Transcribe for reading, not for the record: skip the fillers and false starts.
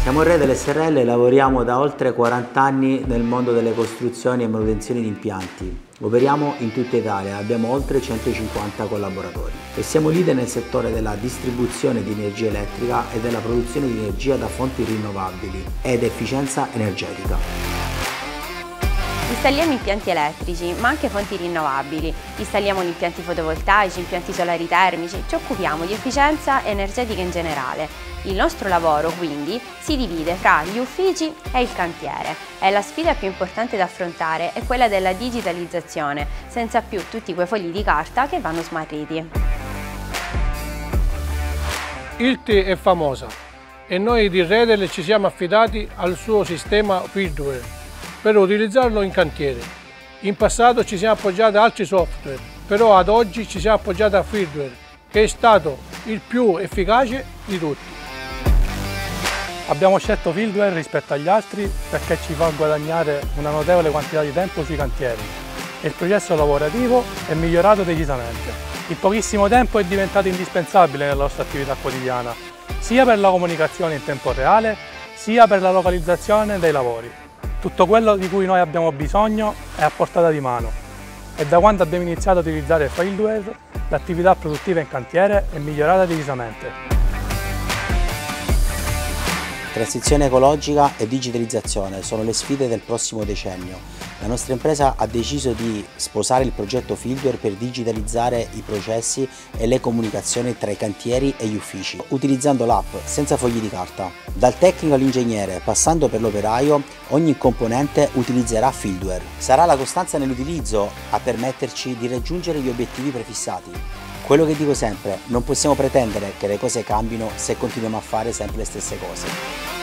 Siamo Redel SRL e lavoriamo da oltre 40 anni nel mondo delle costruzioni e manutenzioni di impianti. Operiamo in tutta Italia, abbiamo oltre 150 collaboratori e siamo leader nel settore della distribuzione di energia elettrica e della produzione di energia da fonti rinnovabili ed efficienza energetica. Installiamo impianti elettrici, ma anche fonti rinnovabili. Installiamo impianti fotovoltaici, impianti solari termici, ci occupiamo di efficienza energetica in generale. Il nostro lavoro, quindi, si divide fra gli uffici e il cantiere e la sfida più importante da affrontare è quella della digitalizzazione, senza più tutti quei fogli di carta che vanno smarriti. ILTI è famosa e noi di Redel ci siamo affidati al suo sistema Fieldware per utilizzarlo in cantiere. In passato ci siamo appoggiati a altri software, però ad oggi ci siamo appoggiati a Fieldware, che è stato il più efficace di tutti. Abbiamo scelto Fieldware rispetto agli altri perché ci fa guadagnare una notevole quantità di tempo sui cantieri e il processo lavorativo è migliorato decisamente. In pochissimo tempo è diventato indispensabile nella nostra attività quotidiana, sia per la comunicazione in tempo reale, sia per la localizzazione dei lavori. Tutto quello di cui noi abbiamo bisogno è a portata di mano e da quando abbiamo iniziato a utilizzare Fieldware l'attività produttiva in cantiere è migliorata decisamente. Transizione ecologica e digitalizzazione sono le sfide del prossimo decennio. La nostra impresa ha deciso di sposare il progetto Fieldware per digitalizzare i processi e le comunicazioni tra i cantieri e gli uffici, utilizzando l'app senza fogli di carta. Dal tecnico all'ingegnere, passando per l'operaio, ogni componente utilizzerà Fieldware. Sarà la costanza nell'utilizzo a permetterci di raggiungere gli obiettivi prefissati. Quello che dico sempre, non possiamo pretendere che le cose cambino se continuiamo a fare sempre le stesse cose.